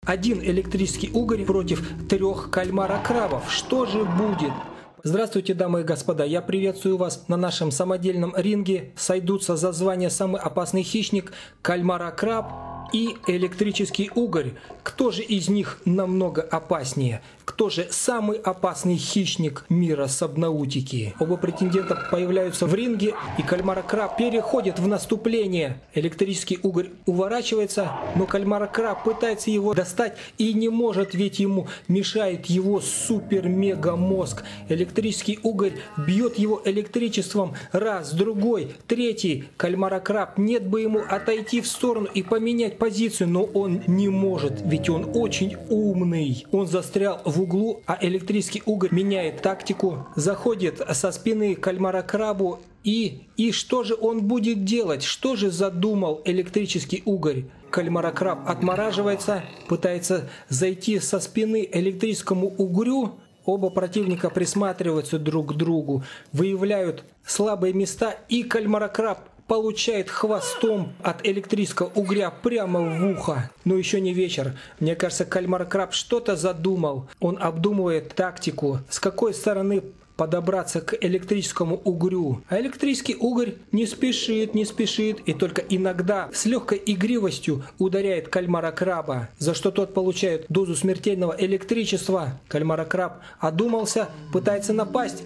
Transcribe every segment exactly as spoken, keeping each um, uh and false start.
Один электрический угорь против трех кальмара-крабов. Что же будет? Здравствуйте, дамы и господа, я приветствую вас на нашем самодельном ринге. Сойдутся за звание самый опасный хищник кальмара-краб и электрический угорь. Кто же из них намного опаснее? Кто же самый опасный хищник мира сабнаутики? Оба претендента появляются в ринге, и кальмара-краб переходит в наступление. Электрический угорь уворачивается, но кальмара-краб пытается его достать и не может, ведь ему мешает его супер-мега-мозг. Электрический угорь бьет его электричеством раз, другой, третий. Кальмара-краб, нет бы ему отойти в сторону и поменять позицию, но он не может, ведь он очень умный. Он застрял в углу, а электрический угорь меняет тактику, заходит со спины кальмара-крабу и... И что же он будет делать? Что же задумал электрический угорь? Кальмара-краб отмораживается, пытается зайти со спины электрическому угрю. Оба противника присматриваются друг к другу, выявляют слабые места, и кальмара-краб получает хвостом от электрического угря прямо в ухо. Но еще не вечер. Мне кажется, кальмар-краб что-то задумал. Он обдумывает тактику, с какой стороны подобраться к электрическому угрю. А электрический угорь не спешит, не спешит и только иногда с легкой игривостью ударяет кальмара-краба, за что тот получает дозу смертельного электричества. Кальмара-краб одумался, пытается напасть,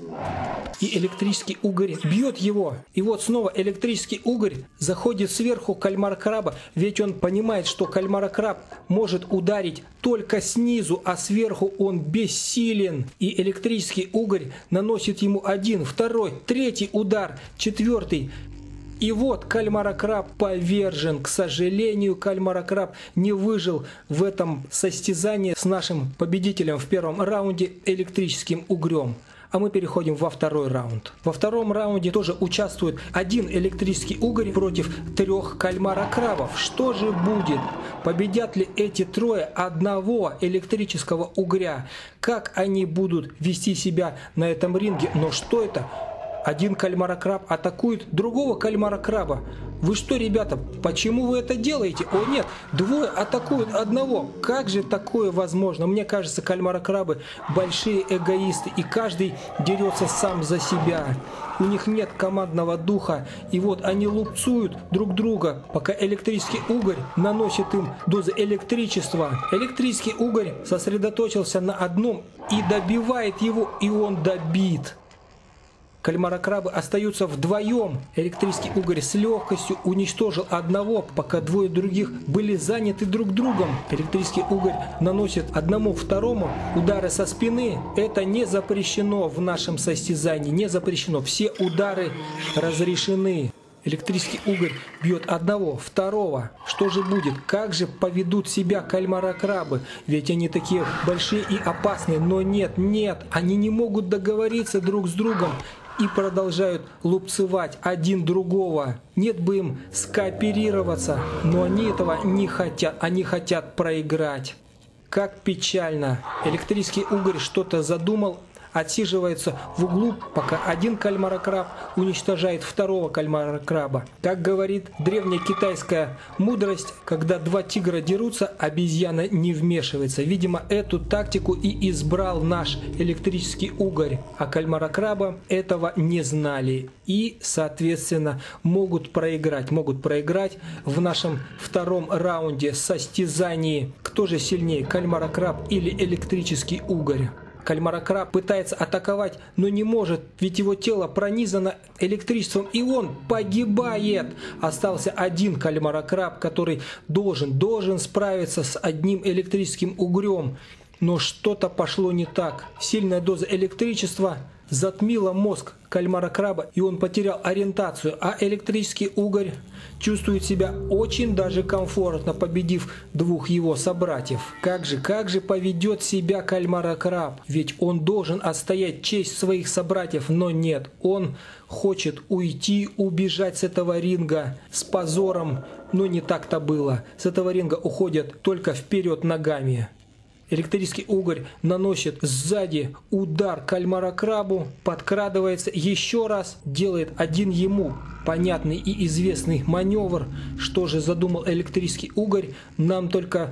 и электрический угорь бьет его. И вот снова электрический угорь заходит сверху кальмара-краба, ведь он понимает, что кальмара-краб может ударить только снизу, а сверху он бессилен. И электрический угорь наносит ему один, второй, третий удар, четвертый. И вот кальмара-краб повержен. К сожалению, кальмара-краб не выжил в этом состязании с нашим победителем в первом раунде, электрическим угрем. А мы переходим во второй раунд. Во втором раунде тоже участвует один электрический угорь против трех кальмара-крабов. Что же будет? Победят ли эти трое одного электрического угря? Как они будут вести себя на этом ринге? Но что это? Один кальмара-краб атакует другого кальмара-краба. Вы что, ребята, почему вы это делаете? О нет, двое атакуют одного. Как же такое возможно? Мне кажется, кальмара-крабы большие эгоисты, и каждый дерется сам за себя. У них нет командного духа, и вот они лупцуют друг друга, пока электрический угорь наносит им дозы электричества. Электрический угорь сосредоточился на одном и добивает его, и он добит. Кальмара-крабы остаются вдвоем. Электрический угорь с легкостью уничтожил одного, пока двое других были заняты друг другом. Электрический угорь наносит одному второму удары со спины. Это не запрещено в нашем состязании, не запрещено. Все удары разрешены. Электрический угорь бьет одного, второго. Что же будет? Как же поведут себя кальмара-крабы? Ведь они такие большие и опасные. Но нет, нет, они не могут договориться друг с другом и продолжают лупцевать один другого. Нет бы им скооперироваться, но они этого не хотят. Они хотят проиграть. Как печально. Электрический угорь что-то задумал, отсиживается в углу, пока один кальмара-краб уничтожает второго кальмара-краба. Как говорит древняя китайская мудрость, когда два тигра дерутся, обезьяна не вмешивается. Видимо, эту тактику и избрал наш электрический угорь, а кальмара-краба этого не знали и, соответственно, могут проиграть. Могут проиграть в нашем втором раунде состязании. Кто же сильнее, кальмара-краб или электрический угорь? Кальмара-краб пытается атаковать, но не может, ведь его тело пронизано электричеством, и он погибает. Остался один кальмара-краб, который должен, должен справиться с одним электрическим угрем. Но что-то пошло не так. Сильная доза электричества затмила мозг кальмара-краба, и он потерял ориентацию, а электрический угорь чувствует себя очень даже комфортно, победив двух его собратьев. Как же, как же поведет себя кальмара-краб? Ведь он должен отстоять честь своих собратьев, но нет, он хочет уйти, убежать с этого ринга с позором, но не так-то было. С этого ринга уходят только вперед ногами. Электрический угорь наносит сзади удар кальмара-крабу, подкрадывается еще раз, делает один ему понятный и известный маневр. Что же задумал электрический угорь, нам только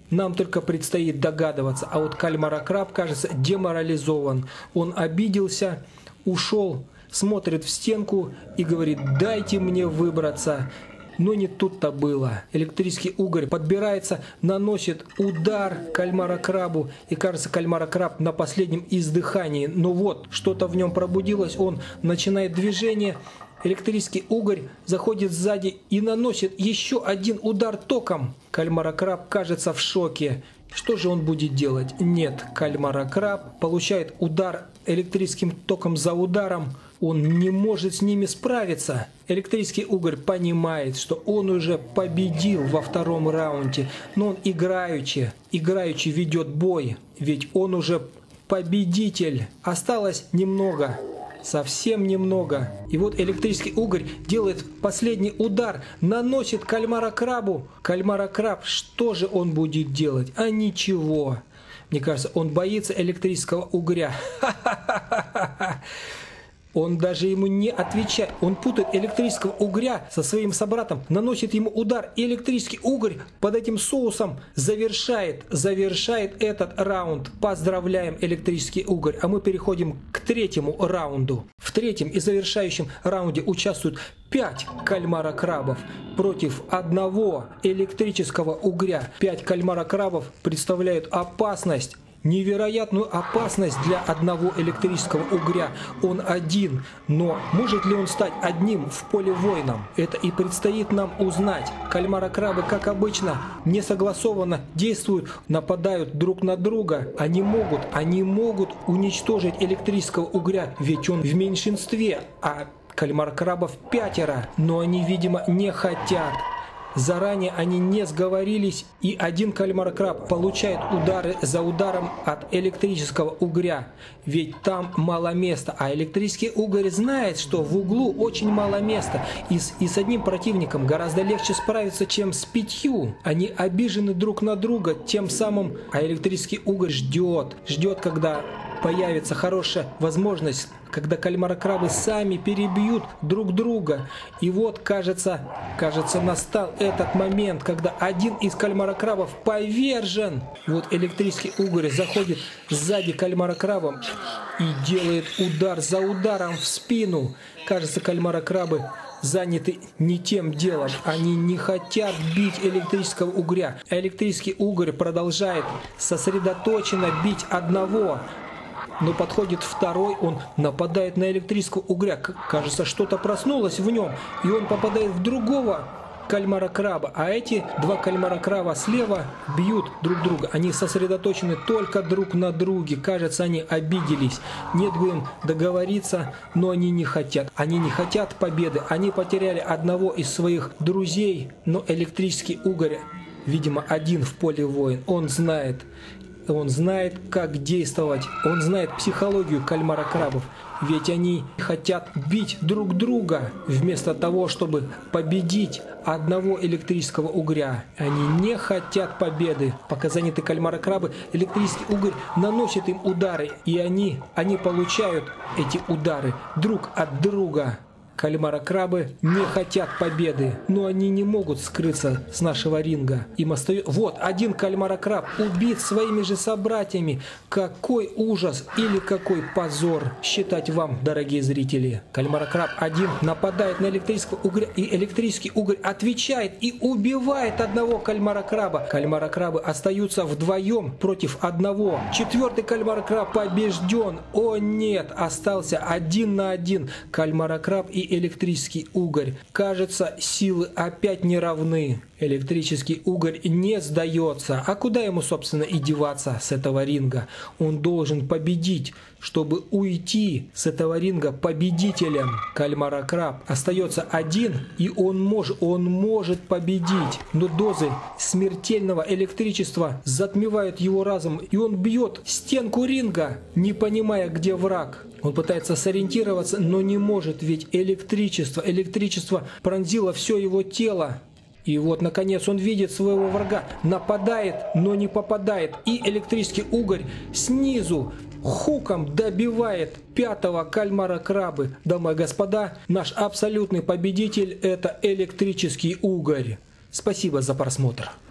нам только предстоит догадываться. А вот кальмар-краб, кажется, деморализован. Он обиделся, ушел, смотрит в стенку и говорит: дайте мне выбраться. Но не тут-то было. Электрический угорь подбирается, наносит удар кальмара-крабу. И кажется, кальмара-краб на последнем издыхании. Но вот, что-то в нем пробудилось, он начинает движение. Электрический угорь заходит сзади и наносит еще один удар током. Кальмара-краб кажется в шоке. Что же он будет делать? Нет, кальмара-краб получает удар электрическим током за ударом. Он не может с ними справиться. Электрический угорь понимает, что он уже победил во втором раунде. Но он играючи, играючи ведет бой. Ведь он уже победитель. Осталось немного. Совсем немного. И вот электрический угорь делает последний удар, наносит кальмара-крабу. Кальмара-краб, что же он будет делать? А ничего. Мне кажется, он боится электрического угря. Ха-ха-ха-ха-ха. Он даже ему не отвечает. Он путает электрического угря со своим собратом, наносит ему удар. И электрический угорь под этим соусом завершает, завершает этот раунд. Поздравляем, электрический угорь. А мы переходим к третьему раунду. В третьем и завершающем раунде участвуют пять кальмара-крабов против одного электрического угря. Пять кальмара-крабов представляют опасность. Невероятную опасность для одного электрического угря. Он один, но может ли он стать одним в поле воином? Это и предстоит нам узнать. Кальмара-крабы, как обычно, не согласованно действуют, нападают друг на друга. Они могут, они могут уничтожить электрического угря, ведь он в меньшинстве, а кальмар-крабов пятеро, но они, видимо, не хотят. Заранее они не сговорились, и один кальмар-краб получает удары за ударом от электрического угря. Ведь там мало места, а электрический угорь знает, что в углу очень мало места. И с, и с одним противником гораздо легче справиться, чем с пятью. Они обижены друг на друга, тем самым, а электрический угорь ждет, ждет, когда появится хорошая возможность, когда кальмара-крабы сами перебьют друг друга. И вот, кажется, кажется, настал этот момент, когда один из кальмара-крабов повержен. Вот электрический угорь заходит сзади кальмара-крабом и делает удар за ударом в спину. Кажется, кальмара-крабы заняты не тем делом. Они не хотят бить электрического угря. А электрический угорь продолжает сосредоточенно бить одного. Но подходит второй, он нападает на электрического угря. Кажется, что-то проснулось в нем, и он попадает в другого кальмара-краба. А эти два кальмара-краба слева бьют друг друга. Они сосредоточены только друг на друге. Кажется, они обиделись. Нет бы им договориться, но они не хотят. Они не хотят победы. Они потеряли одного из своих друзей. Но электрический угорь, видимо, один в поле воин. Он знает. Он знает, как действовать. Он знает психологию кальмара-крабов. Ведь они хотят бить друг друга, вместо того, чтобы победить одного электрического угря. Они не хотят победы. Пока заняты кальмара-крабы, электрический угорь наносит им удары. И они, они получают эти удары друг от друга. Кальмара-крабы не хотят победы, но они не могут скрыться с нашего ринга. Им остается... Вот, один кальмара-краб убит своими же собратьями. Какой ужас или какой позор считать вам, дорогие зрители. Кальмара-краб один нападает на электрического угря, и электрический угорь отвечает и убивает одного кальмара-краба. Кальмара-крабы остаются вдвоем против одного. Четвертый кальмара-краб побежден. О нет, остался один на один кальмара-краб и электрический угорь. Кажется, силы опять не равны. Электрический угорь не сдается. А куда ему, собственно, и деваться с этого ринга? Он должен победить, чтобы уйти с этого ринга победителем. Кальмара-краб остается один, и он может, он может победить. Но дозы смертельного электричества затмевают его разум, и он бьет стенку ринга, не понимая, где враг. Он пытается сориентироваться, но не может, ведь электричество, электричество пронзило все его тело. И вот, наконец, он видит своего врага, нападает, но не попадает. И электрический угорь снизу хуком добивает пятого кальмара-крабы. Дамы и господа, наш абсолютный победитель – это электрический угорь. Спасибо за просмотр.